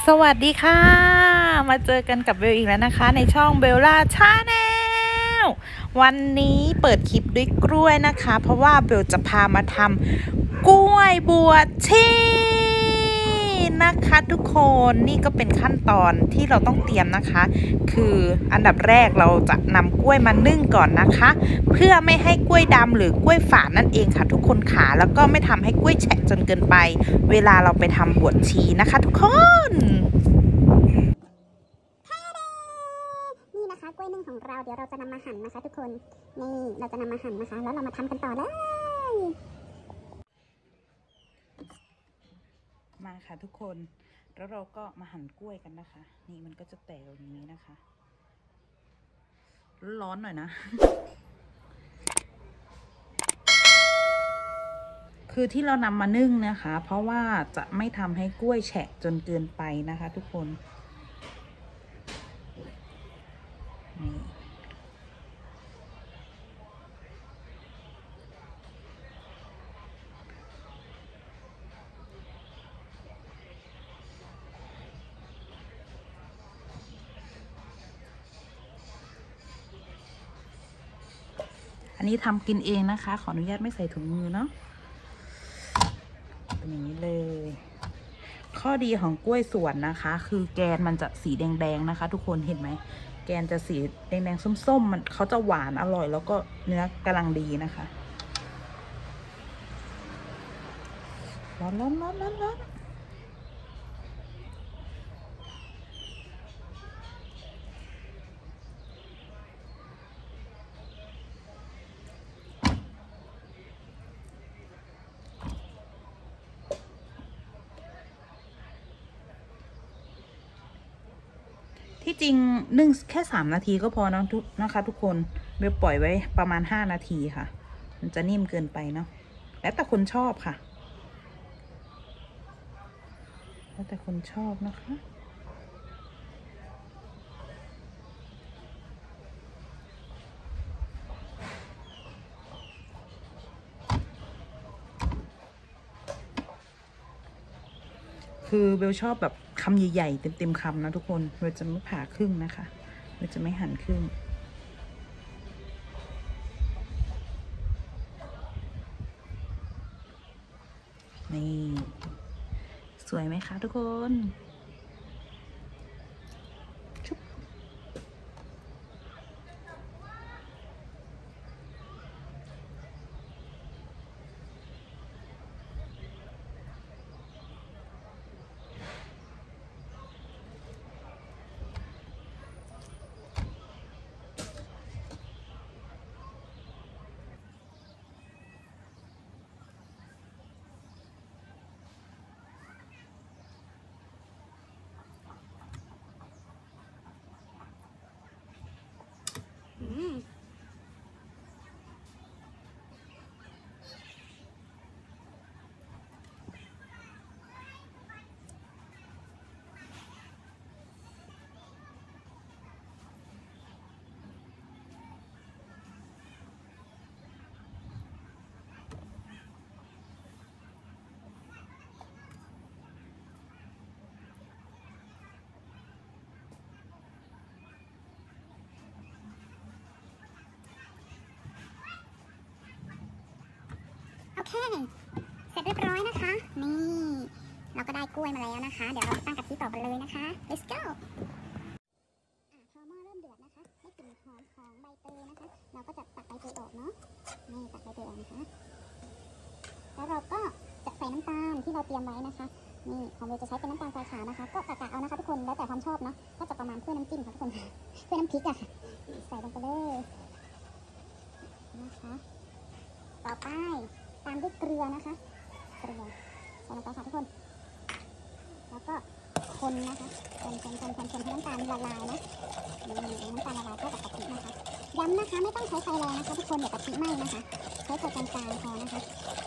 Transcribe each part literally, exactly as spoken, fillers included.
สวัสดีค่ะมาเจอกันกับเบลอีกแล้วนะคะในช่องเบลล่าชาแนลวันนี้เปิดคลิปด้วยกล้วยนะคะเพราะว่าเบลจะพามาทำกล้วยบวชชีนะคะทุกคนนี่ก็เป็นขั้นตอนที่เราต้องเตรียมนะคะคืออันดับแรกเราจะนำกล้วยมานึ่งก่อนนะคะเพื่อไม่ให้กล้วยดำหรือกล้วยฝาดนั่นเองค่ะทุกคนขาแล้วก็ไม่ทำให้กล้วยแฉะจนเกินไปเวลาเราไปทำบวชชีนะคะทุกคนนี่นะคะกล้วยนึ่งของเราเดี๋ยวเราจะนำมาหั่นนะคะทุกคนนี่เราจะนำมาหั่นนะคะแล้วเรามาทำกันต่อเลยมาค่ะทุกคนแล้วเราก็มาหั่นกล้วยกันนะคะนี่มันก็จะแตกอย่างนี้นะคะร้อนหน่อยนะ คือที่เรานำมานึ่งนะคะเพราะว่าจะไม่ทำให้กล้วยแฉะจนเกินไปนะคะทุกคนนี่อันนี้ทำกินเองนะคะขออนุญาตไม่ใส่ถุงมือเนาะเป็นอย่างนี้เลยข้อดีของกล้วยสวนนะคะคือแกนมันจะสีแดงๆนะคะทุกคนเห็นไหมแกนจะสีแดงๆส้มๆมันเขาจะหวานอร่อยแล้วก็เนื้อกำลังดีนะคะร้อนร้อนร้อนร้อนร้อนที่จริงนึ่งแค่สามนาทีก็พอนะทุกนะคะทุกคนเบลปล่อยไว้ประมาณห้านาทีค่ะมันจะนิ่มเกินไปเนาะแล้วแต่คนชอบค่ะแล้วแต่คนชอบนะคะคือเบลชอบแบบคำใหญ่ๆเต็มๆคำนะทุกคนเบลจะไม่ผ่าครึ่งนะคะเบลจะไม่หั่นครึ่งนี่สวยไหมคะทุกคนชุบโอเคเสร็จเรียบร้อยนะคะนี่เราก็ได้กล้วยมาแล้วนะคะเดี๋ยวเราตั้งกะทิต่อกันเลยนะคะ let's go อ่ะพอหม้อเริ่มเดือดนะคะได้กลิ่นหอมของใบเตยนะคะเราก็จะตักใบเตยออกเนาะนี่ตักใบเตยออกนะคะแล้วเราก็จะใส่น้ำตาลที่เราเตรียมไว้นะคะนี่ของเราจะใช้เป็นน้ำตาลทรายขาวนะคะก็กะกะเอานะคะทุกคนแล้วแต่ความชอบเนาะก็จะประมาณเพื่อน้ำจิ้มค่ะทุกคนเพื่อน้ำพริกอะใส่ลงไปเลยนะคะต่อไปตามด้วยเกลือนะคะเกลือใส่ลงไปค่ะทุกคนแล้วก็คนนะคะคนคนคนคนคนให้น้ำตาลละลายนะนี่น้ำตาลละลายเข้ากับกะทินะคะย้ำนะคะไม่ต้องใช้ไฟแรงนะคะทุกคนเดี๋ยวกะทิไหม้นะคะใช้ไฟกลางๆพอนะคะ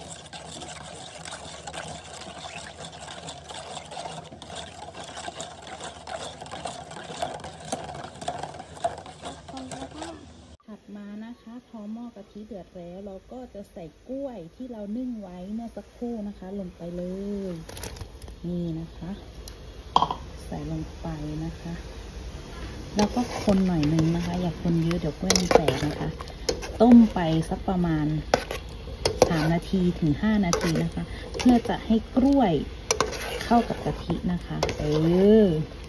พอหม้อกะทิเดือดแล้วเราก็จะใส่กล้วยที่เรานึ่งไว้เมื่อสักครู่นะคะลงไปเลยนี่นะคะใส่ส่ลงไปนะคะ แล้วก็คนหน่อยนึงนะคะอย่าคนเยอะเดี๋ยวกล้วยมันแตกนะคะ ต้มไปสักประมาณสามนาทีถึงห้านาทีนะคะ เพื่อจะให้กล้วยเข้ากับกะทินะคะเออ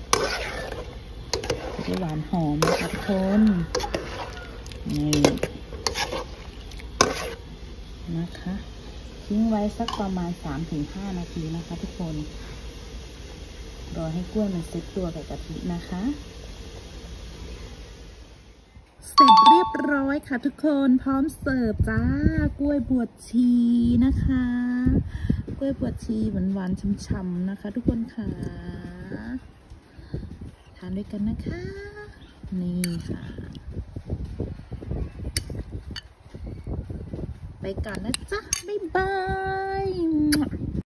จะได้หวานหอมนะคะทุกคนนี่นะคะทิ้งไว้สักประมาณ สามถึงห้า นาทีนะคะทุกคนรอให้กล้วยมันเซ็ตตัวกับกะทินะคะเสร็จเรียบร้อยค่ะทุกคนพร้อมเสิร์ฟจ้ากล้วยบวชชีนะคะกล้วยบวชชีหวานๆช่ำๆนะคะทุกคนค่ะทานด้วยกันนะคะนี่ค่ะไปก่อนนะจ๊ะบ๊ายบาย